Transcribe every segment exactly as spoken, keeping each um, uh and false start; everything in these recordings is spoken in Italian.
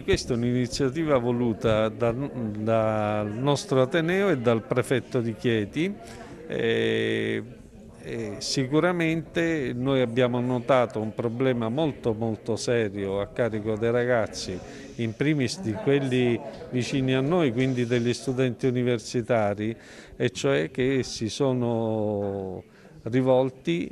Questa è un'iniziativa voluta da- dal nostro Ateneo e dal prefetto di Chieti. E, e sicuramente noi abbiamo notato un problema molto molto serio a carico dei ragazzi, in primis di quelli vicini a noi, quindi degli studenti universitari, e cioè che si sono rivolti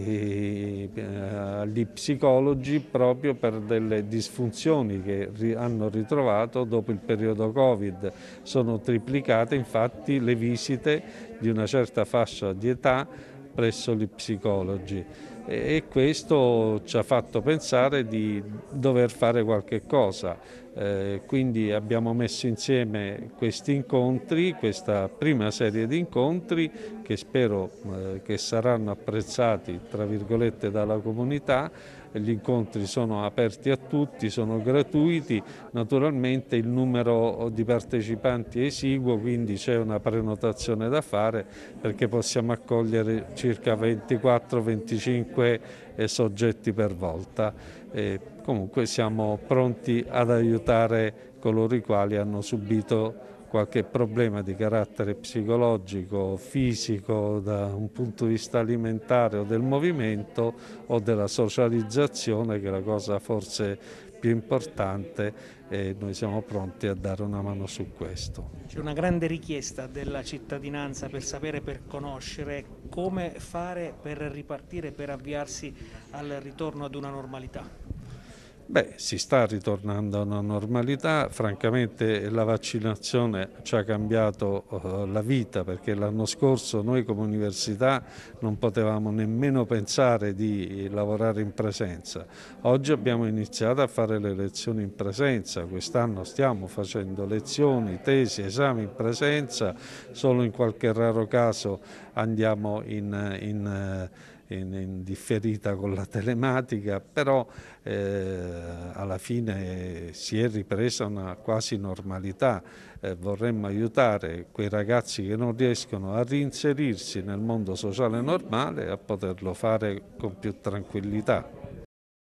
eh, agli psicologi proprio per delle disfunzioni che ri- hanno ritrovato dopo il periodo Covid. Sono triplicate infatti le visite di una certa fascia di età presso gli psicologi e questo ci ha fatto pensare di dover fare qualche cosa. Eh, quindi abbiamo messo insieme questi incontri, questa prima serie di incontri che spero eh, che saranno apprezzati tra virgolette dalla comunità. Gli incontri sono aperti a tutti, sono gratuiti, naturalmente il numero di partecipanti è esiguo, quindi c'è una prenotazione da fare perché possiamo accogliere circa ventiquattro venticinque soggetti per volta. E comunque siamo pronti ad aiutare coloro i quali hanno subito qualche problema di carattere psicologico, fisico, da un punto di vista alimentare o del movimento o della socializzazione, che è la cosa forse più importante, e noi siamo pronti a dare una mano su questo. C'è una grande richiesta della cittadinanza per sapere, per conoscere come fare per ripartire, per avviarsi al ritorno ad una normalità. Beh, si sta ritornando a una normalità, francamente la vaccinazione ci ha cambiato uh, la vita, perché l'anno scorso noi come università non potevamo nemmeno pensare di lavorare in presenza. Oggi abbiamo iniziato a fare le lezioni in presenza, quest'anno stiamo facendo lezioni, tesi, esami in presenza, solo in qualche raro caso andiamo in, in In, in differita con la telematica, però eh, alla fine si è ripresa una quasi normalità. Eh, vorremmo aiutare quei ragazzi che non riescono a reinserirsi nel mondo sociale normale a poterlo fare con più tranquillità.